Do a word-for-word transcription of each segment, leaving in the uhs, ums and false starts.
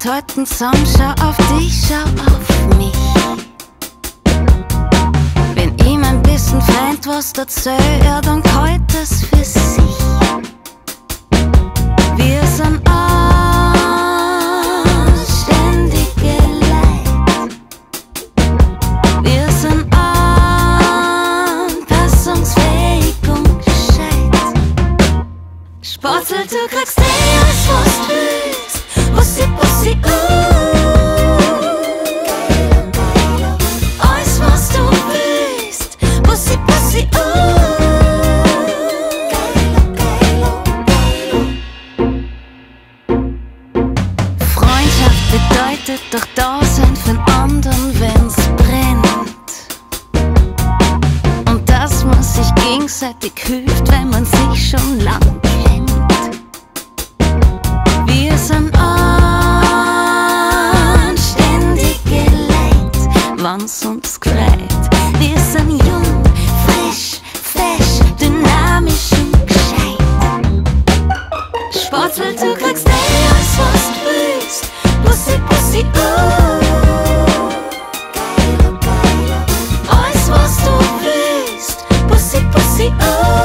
heute einen Song, schau auf dich, schau auf mich. Wenn ihm ein bisschen Freund was dazu, ja, dann kalt es für sich. Wir sind anständige Leid. Wir sind anpassungsfähig und gescheit. Sportler, du kriegst eh alles, was du willst. Pussy, Pussy, uh. Alles, was du willst. Pussy, Pussy, uh. Freundschaft bedeutet doch Dasein für den anderen, wenn's brennt. Und dass man sich gegenseitig hilft, wenn man sich schon lang kennt. Wir sind anständige Leid, wann's uns gefreut. Wir sind jung, frisch, fesch, dynamisch und gescheit. Sportler, du kriegst eh alles, was du willst. Pussy, Pussy, uh. Alles, was du willst. Pussy, Pussy, uh.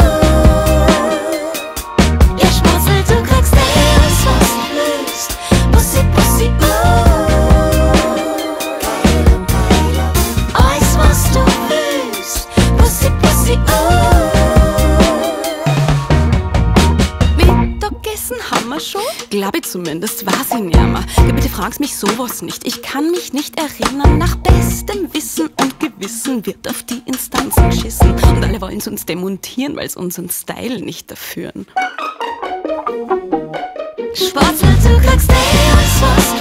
Ja, Sportler, du kriegst eh alles, was du willst. Pussy, Pussy, uh. Alles, was du willst. Pussy, Pussy, uh. Mittagessen haben wir schon? Glaube ich zumindest, weiß ich nicht mehr. Ja, bitte fragst mich sowas nicht. Ich kann mich nicht erinnern. Nach bestem Wissen und Gewissen wird auf die Instanzen geschissen. Und alle wollen uns demontieren, weil sie unseren Style nicht erführen. Sportler, du kriegst eh alles, was